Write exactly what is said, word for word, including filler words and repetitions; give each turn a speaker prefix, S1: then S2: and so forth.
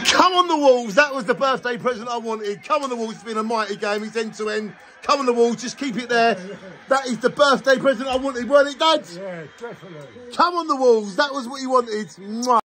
S1: Come on the Wolves, that was the birthday present I wanted. Come on the Wolves, it's been a mighty game, it's end to end. Come on the Wolves, just keep it there. That is the birthday present I wanted, weren't it, Dad?
S2: Yeah, definitely.
S1: Come on the Wolves, that was what you wanted. Mwah.